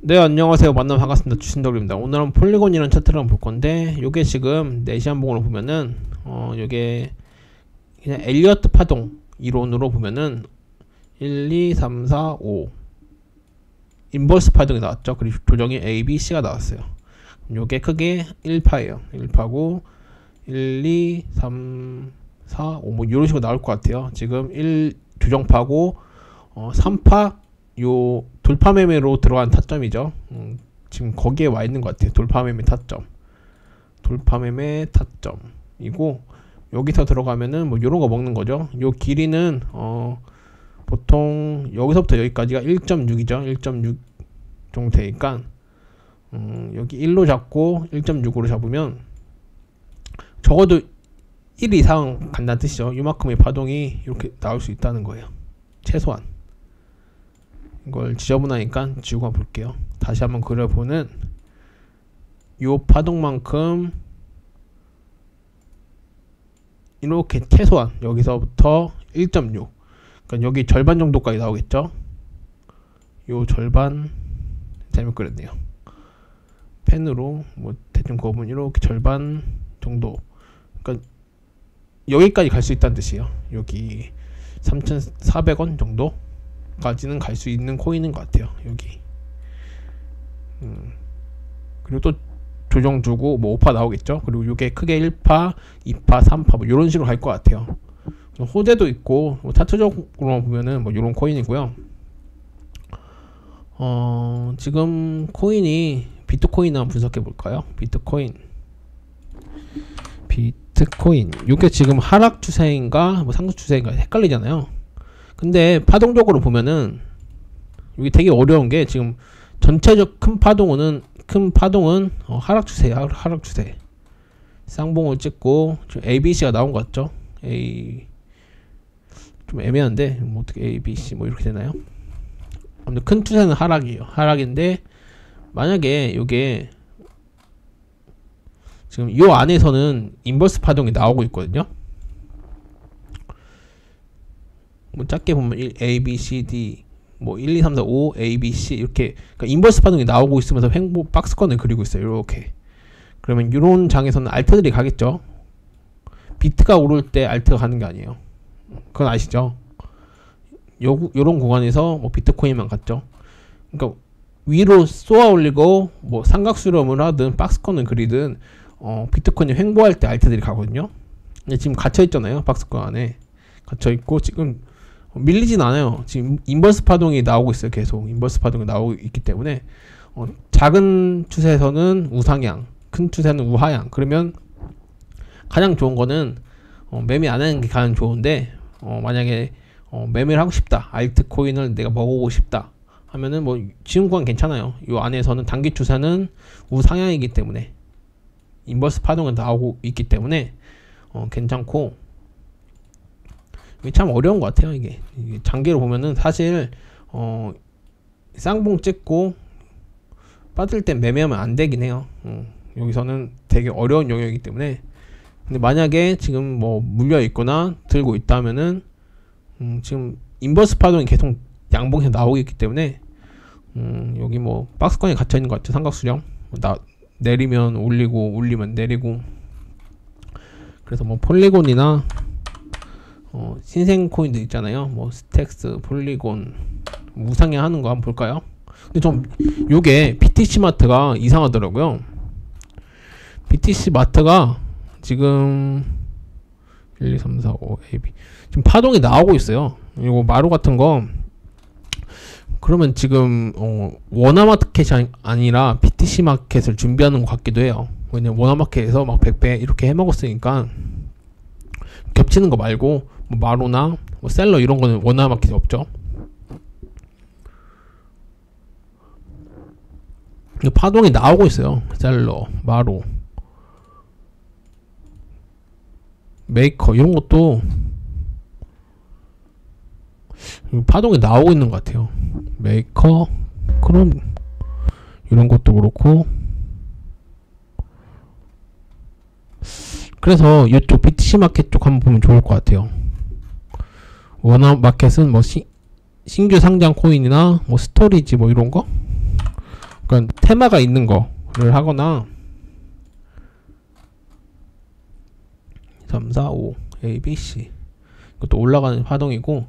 네, 안녕하세요. 만나면 반갑습니다. 주신덕입니다. 오늘은 폴리곤이라는 차트를 한번 볼 건데, 요게 지금 4시 한봉으로 보면은, 요게 그냥 엘리어트 파동 이론으로 보면은 1, 2, 3, 4, 5 인버스 파동이 나왔죠. 그리고 조정이 A, B, C가 나왔어요. 요게 크게 1파예요. 1파고 1, 2, 3, 4, 5 뭐 이런 식으로 나올 것 같아요. 지금 1 조정파고 3파 요 돌파매매로 들어간 타점이죠. 지금 거기에 와 있는 것 같아요. 돌파매매 타점, 돌파매매 타점이고, 여기서 들어가면은 뭐 요런 거 먹는 거죠. 요 길이는 보통 여기서부터 여기까지가 1.6이죠 1.6 정도 되니까 여기 1로 잡고 1.6으로 잡으면 적어도 1 이상 간다는 뜻이죠. 요만큼의 파동이 이렇게 나올 수 있다는 거예요. 최소한. 이걸 지저분하니까 지우고 한번 볼게요. 다시 한번 그려보는 요 파동만큼 이렇게 최소한 여기서부터 1.6, 그러니까 여기 절반 정도까지 나오겠죠. 요 절반 잘못 그렸네요. 펜으로 뭐 대충 그어보면 이렇게 절반 정도, 그러니까 여기까지 갈 수 있다는 뜻이에요. 여기 3,400원 정도 까지는 갈 수 있는 코인인 것 같아요. 여기 그리고 또 조정 주고 뭐 5파 나오겠죠. 그리고 이게 크게 1파, 2파, 3파 뭐 이런 식으로 갈 것 같아요. 호재도 있고 뭐 차트적으로 보면은 뭐 이런 코인이고요. 지금 코인이 비트코인 한번 분석해 볼까요? 비트코인 이게 지금 하락 추세인가 뭐 상승 추세인가 헷갈리잖아요. 근데 파동적으로 보면은 이게 되게 어려운 게, 지금 전체적 큰 파동은 하락 추세야. 하락 추세. 쌍봉을 찍고 지금 ABC가 나온 것 같죠? 좀 애매한데 뭐 어떻게 ABC 뭐 이렇게 되나요? 아무튼 큰 추세는 하락이에요. 하락인데 만약에 이게 지금 이 안에서는 인버스 파동이 나오고 있거든요. 뭐 작게 보면 1, A, B, C, D 뭐 1, 2, 3, 4, 5, A, B, C 이렇게, 그러니까 인버스 파동이 나오고 있으면서 횡보 박스권을 그리고 있어요. 이렇게. 그러면 이런 장에서는 알트들이 가겠죠. 비트가 오를 때 알트가 가는 게 아니에요. 그건 아시죠? 요런 구간에서 뭐 비트코인만 갔죠. 그러니까 위로 쏘아 올리고 뭐 삼각수렴을 하든 박스권을 그리든 비트코인이 횡보할 때 알트들이 가거든요. 근데 지금 갇혀 있잖아요. 박스권 안에 갇혀 있고 지금 밀리진 않아요. 지금 인버스 파동이 나오고 있어요. 계속 인버스 파동이 나오고 있기 때문에 작은 추세에서는 우상향, 큰 추세는 우하향. 그러면 가장 좋은 거는 매매 안 하는 게 가장 좋은데, 만약에 매매를 하고 싶다, 알트코인을 내가 먹어보고 싶다 하면은 뭐 지금 구간 괜찮아요. 이 안에서는 단기 추세는 우상향이기 때문에, 인버스 파동이 나오고 있기 때문에 괜찮고, 이게 참 어려운 것 같아요. 이게 장기로 보면은 사실 쌍봉 찍고 빠질 땐 매매하면 안 되긴 해요. 여기서는 되게 어려운 영역이기 때문에. 근데 만약에 지금 뭐 물려 있거나 들고 있다면은 지금 인버스 파동이 계속 양봉에서 나오고 있기 때문에 여기 뭐 박스권에 갇혀 있는 것 같죠. 삼각수렴 내리면 올리고 올리면 내리고. 그래서 뭐 폴리곤이나 신생 코인들 있잖아요. 뭐 스택스, 폴리곤 우상향 하는 거 한번 볼까요? 근데 좀 요게 BTC 마트가 이상하더라고요. BTC 마트가 지금 1, 2, 3, 4, 5, AB 지금 파동이 나오고 있어요. 이거 마루 같은 거, 그러면 지금 원화마켓이 아니라 BTC 마켓을 준비하는 것 같기도 해요. 왜냐면 원화마켓에서 막 100배 이렇게 해먹었으니까 겹치는 거 말고 뭐 마루나 뭐 셀러 이런 거는 원화마켓이 없죠. 파동이 나오고 있어요. 셀러, 마루, 메이커 이런 것도 파동이 나오고 있는 것 같아요. 메이커, 그럼 이런 것도 그렇고. 그래서 이쪽 BTC 마켓 쪽 한번 보면 좋을 것 같아요. 원화 마켓은 뭐 신규 상장 코인이나 뭐 스토리지 뭐 이런 거 그러니까 테마가 있는 거를 하거나 3, 4, 5 A, B, C 이것도 올라가는 파동이고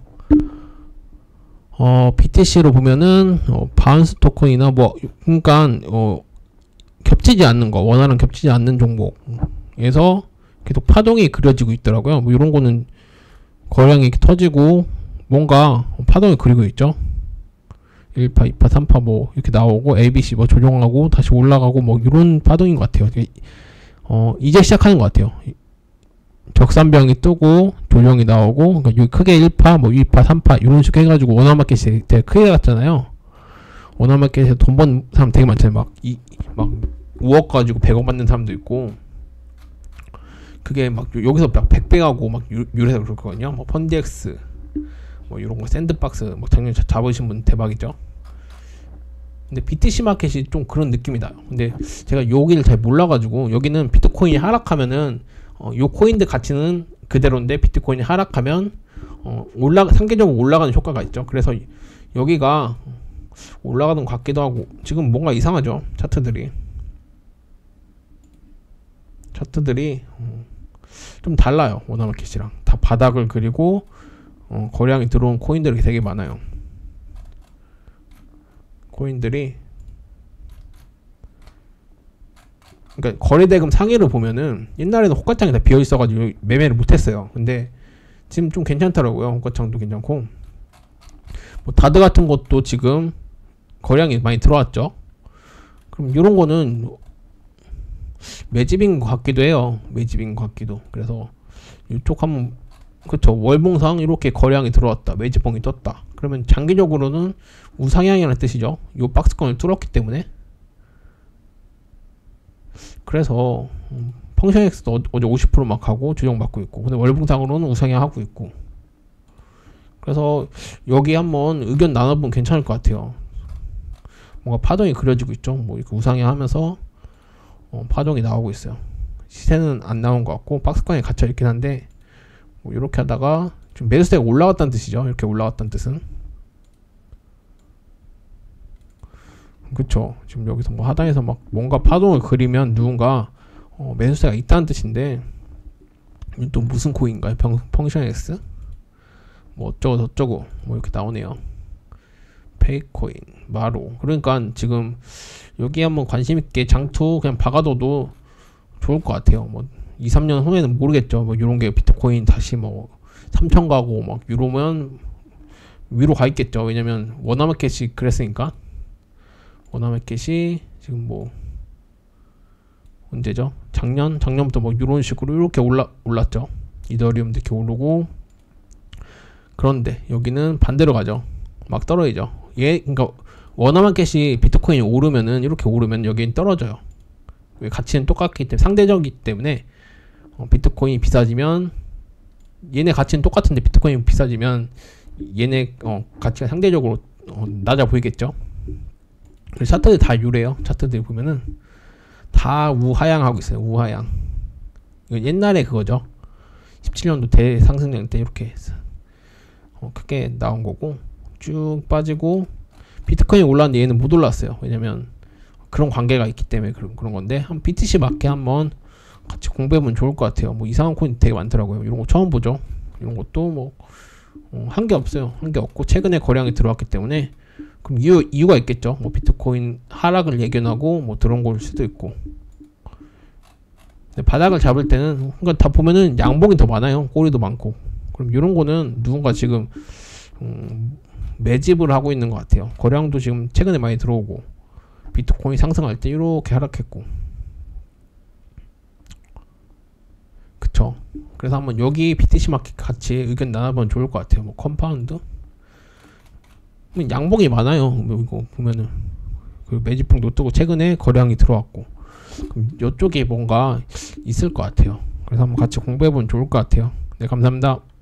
BTC로 보면은 바운스 토큰이나 뭐 그러니까 겹치지 않는 거 원활한 겹치지 않는 종목에서 계속 파동이 그려지고 있더라고요. 뭐 이런 거는 거량이 이렇게 터지고 뭔가 파동이 그리고 있죠. 1파, 2파, 3파 뭐 이렇게 나오고 ABC 뭐 조정하고 다시 올라가고 뭐 이런 파동인 것 같아요. 이제 시작하는 것 같아요. 적산병이 뜨고 조정이 나오고 그러니까 여기 크게 1파, 뭐 2파, 3파 이런 식으로 해가지고 원화마켓이 되게 크게 갔잖아요. 원화마켓에서 돈 번 사람 되게 많잖아요. 막 5억 가지고 100억 받는 사람도 있고 그게 막 여기서 막 100배 가고 막 유래서 그렇거든요. 뭐 펀디엑스 뭐 이런 거 샌드박스 뭐 작년에 잡으신 분 대박이죠. 근데 BTC 마켓이 좀 그런 느낌이 나요. 근데 제가 여기를 잘 몰라가지고 여기는 비트코인이 하락하면은 요 코인들 가치는 그대로인데 비트코인이 하락하면 상계적으로 올라가는 효과가 있죠. 그래서 여기가 올라가는 것 같기도 하고 지금 뭔가 이상하죠. 차트들이 좀 달라요. 원화마켓이랑 다 바닥을 그리고 거량이 들어온 코인들이 되게 많아요. 코인들이 그러니까 거래대금 상위를 보면은 옛날에는 호가창이 다 비어 있어가지고 매매를 못했어요. 근데 지금 좀 괜찮더라고요. 호가창도 괜찮고 뭐 다드 같은 것도 지금 거량이 많이 들어왔죠. 그럼 이런 거는 매집인 것 같기도 해요. 매집인 것 같기도. 그래서 이쪽 한번 그쵸 월봉상 이렇게 거량이 들어왔다. 매집봉이 떴다. 그러면 장기적으로는 우상향이라는 뜻이죠. 이 박스권을 뚫었기 때문에. 그래서 펑션엑스도 어제 50% 막 하고 조정받고 있고 근데 월봉상으로는 우상향 하고 있고 그래서 여기 한번 의견 나눠보면 괜찮을 것 같아요. 뭔가 파동이 그려지고 있죠. 뭐 이렇게 우상향 하면서 파동이 나오고 있어요. 시세는 안 나온 것 같고 박스권에 갇혀 있긴 한데 뭐 이렇게 하다가 좀 매수세가 올라갔다는 뜻이죠. 이렇게 올라갔다는 뜻은 그쵸. 지금 여기서 뭐 하단에서 막 뭔가 파동을 그리면 누군가 매수세가 있다는 뜻인데 또 무슨 코인가요? 펑션엑스 뭐 어쩌고 저쩌고 뭐 이렇게 나오네요. 페이코인 마로 그러니까 지금 여기 한번 관심있게 장투 그냥 박아둬도 좋을 것 같아요. 뭐 2, 3년 후에는 모르겠죠. 뭐 이런게 비트코인 다시 뭐 3천 가고 막 유로면 위로 가 있겠죠. 왜냐면 원화마켓이 그랬으니까. 원화마켓이 지금 뭐 언제죠? 작년부터 뭐 이런 식으로 이렇게 올랐죠. 이더리움도 이렇게 오르고 그런데 여기는 반대로 가죠. 막 떨어지죠. 그러니까 원화마켓이 비트코인이 오르면은 이렇게 오르면 여기는 떨어져요. 왜 가치는 똑같기 때문에 상대적이기 때문에 비트코인이 비싸지면 얘네 가치는 똑같은데 비트코인이 비싸지면 얘네 가치가 상대적으로 낮아 보이겠죠. 차트들 다 유래요. 차트들 보면은 다 우하향하고 있어요. 우하향. 이건 옛날에 그거죠. 17년도 대상승장 때 이렇게 크게 나온 거고 쭉 빠지고 비트코인이 올랐는데 얘는 못 올랐어요. 왜냐면 그런 관계가 있기 때문에 그런 건데 한 BTC 맞게 한번 같이 공부해보면 좋을 것 같아요. 뭐 이상한 코인 되게 많더라고요. 이런 거 처음 보죠. 이런 것도 뭐 한 게 없어요. 한 게 없고 최근에 거량이 들어왔기 때문에 그럼 이유가 있겠죠. 뭐 비트코인 하락을 예견하고 뭐 들어온 걸 수도 있고. 근데 바닥을 잡을 때는 그러니까 다 보면은 양봉이 더 많아요. 꼬리도 많고. 그럼 이런 거는 누군가 지금 매집을 하고 있는 것 같아요. 거량도 지금 최근에 많이 들어오고 비트코인 상승할 때 이렇게 하락했고 그쵸. 그래서 한번 여기 BTC 마켓 같이 의견 나눠보면 좋을 것 같아요. 뭐 컴파운드 양봉이 많아요. 이거 보면은 그 매집봉도 뜨고 최근에 거량이 들어왔고 그럼 이쪽에 뭔가 있을 것 같아요. 그래서 한번 같이 공부해보면 좋을 것 같아요. 네, 감사합니다.